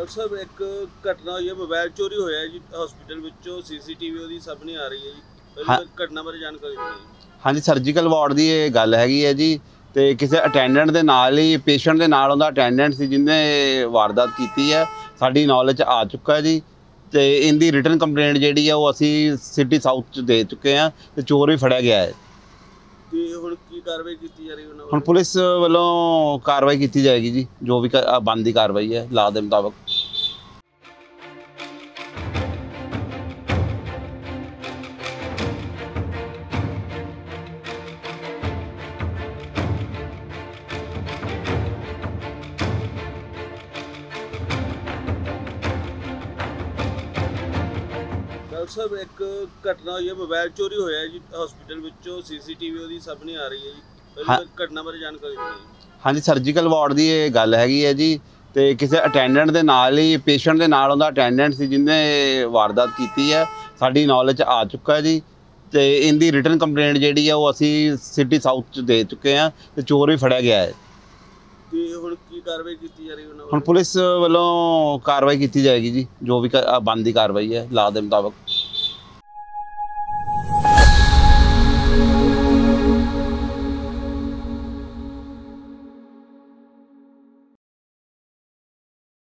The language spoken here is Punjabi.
डॉक्टर साहब एक घटना हुई है मोबाइल चोरी होया है जी हॉस्पिटल विचों सीसीटीवी ਉਹਦੀ ਸਾਹਮਣੇ ਆ ਰਹੀ ਹੈ ਜੀ ਪਹਿਲਾਂ ਘਟਨਾ ਬਾਰੇ ਜਾਣਕਾਰੀ ਦਿਓ। ਹਾਂਜੀ ਸਰਜੀਕਲ ਵਾਰਡ ਦੀ ਇਹ ਗੱਲ ਹੈਗੀ ਹੈ ਜੀ ਤੇ ਕਿਸੇ ਅਟੈਂਡੈਂਟ ਦੇ ਨਾਲ ਹੀ ਪੇਸ਼ੈਂਟ ਦੇ ਨਾਲ ਉਹਦਾ ਅਟੈਂਡੈਂਟ ਸੀ ਜਿਹਨੇ ਵਾਰਦਾਤ ਕੀਤੀ ਹੈ ਸਾਡੀ ਨੌਲੇਜ 'ਚ ਆ ਚੁੱਕਾ ਜੀ ਤੇ ਇਹਦੀ ਰਿਟਨ ਕੰਪਲੇਂਟ ਜਿਹੜੀ ਆ ਉਹ ਅਸੀਂ ਸਿਟੀ ਸਾਊਥ 'ਚ ਦੇ ਚੁੱਕੇ ਹਾਂ ਤੇ ਚੋਰ ਵੀ ਫੜਿਆ ਗਿਆ ਹੈ। ਤੇ ਹੁਣ ਕੀ ਕਾਰਵਾਈ ਕੀਤੀ ਜਾ ਰਹੀ ਉਹਨਾਂ ਹੁਣ ਪੁਲਿਸ ਵੱਲੋਂ ਕਾਰਵਾਈ ਕੀਤੀ ਜਾਏਗੀ ਜੀ ਜੋ ਵੀ ਬਣਦੀ ਕਾਰਵਾਈ ਹੈ ਲਾ ਦੇ ਮੁਤਾਬਕ। डॉक्टर साहब एक घटना हुई है मोबाइल चोरी होया है जी हॉस्पिटल विचों सीसीटीवी ਉਹਦੀ ਸਾਹਮਣੇ ਆ ਰਹੀ ਹੈ ਜੀ ਪਹਿਲਾਂ ਘਟਨਾ ਬਾਰੇ ਜਾਣਕਾਰੀ ਦਿਓ। ਹਾਂਜੀ ਸਰਜੀਕਲ ਵਾਰਡ ਦੀ ਇਹ ਗੱਲ ਹੈਗੀ ਹੈ ਜੀ ਤੇ ਕਿਸੇ ਅਟੈਂਡੈਂਟ ਦੇ ਨਾਲ ਹੀ ਪੇਸ਼ੈਂਟ ਦੇ ਨਾਲ ਉਹਦਾ ਅਟੈਂਡੈਂਟ ਸੀ ਜਿਹਨੇ ਵਾਰਦਾਤ ਕੀਤੀ ਹੈ ਸਾਡੀ ਨੌਲੇਜ 'ਚ ਆ ਚੁੱਕਾ ਜੀ ਤੇ ਇਹਦੀ ਰਿਟਨ ਕੰਪਲੇਂਟ ਜਿਹੜੀ ਆ ਉਹ ਅਸੀਂ ਸਿਟੀ ਸਾਊਥ 'ਚ ਦੇ ਚੁੱਕੇ ਹਾਂ ਤੇ ਚੋਰ ਵੀ ਫੜਿਆ ਗਿਆ ਹੈ। ਤੇ ਹੁਣ ਕੀ ਕਾਰਵਾਈ ਕੀਤੀ ਜਾ ਰਹੀ ਉਹਨਾਂ ਹੁਣ ਪੁਲਿਸ ਵੱਲੋਂ ਕਾਰਵਾਈ ਕੀਤੀ ਜਾਏਗੀ ਜੀ ਜੋ ਵੀ ਬਣਦੀ ਕਾਰਵਾਈ ਹੈ ਲਾ ਦੇ ਮੁਤਾਬਕ।